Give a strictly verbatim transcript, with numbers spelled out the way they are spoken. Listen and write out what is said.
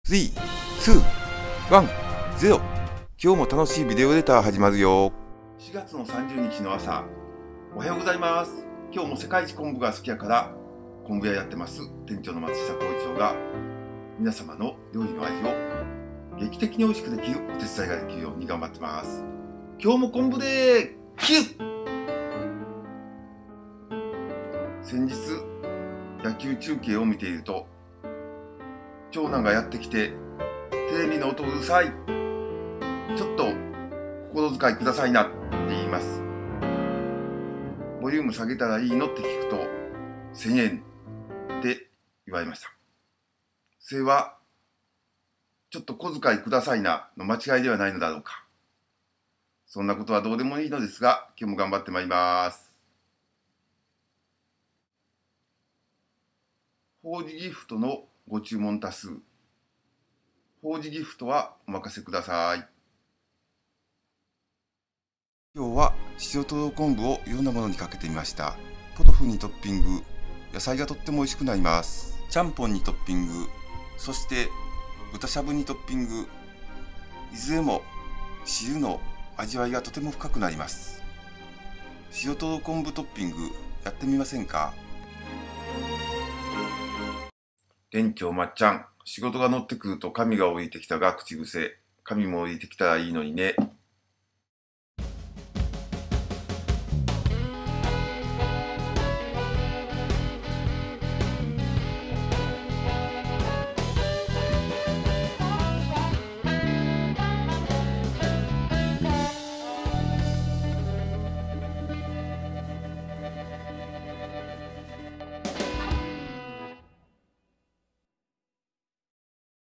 スリー、ツー、ワン、ゼロ。今日も楽しいビデオレター始まるよ。しがつのさんじゅうにちの朝、おはようございます。今日も世界一昆布が好きやから昆布屋やってます店長の松下幸一郎が皆様の料理の味を劇的に美味しくできるお手伝いができるように頑張ってます。今日も昆布でキュッ。先日野球中継を見ていると長男がやってきてテレビの音うるさい、ちょっと心遣いくださいなって言います。ボリューム下げたらいいのって聞くとせんえんって言われました。それはちょっと小遣いくださいなの間違いではないのだろうか。そんなことはどうでもいいのですが、今日も頑張ってまいります。法事ギフトのご注文多数。法事ギフトはお任せください。今日は塩とろ昆布をいろんなものにかけてみました。ポトフにトッピング、野菜がとっても美味しくなります。ちゃんぽんにトッピング、そして豚しゃぶにトッピング、いずれも汁の味わいがとても深くなります。塩とろ昆布トッピングやってみませんか？店長まっちゃん、仕事が乗ってくると神が降りてきたが口癖。神も降りてきたらいいのにね。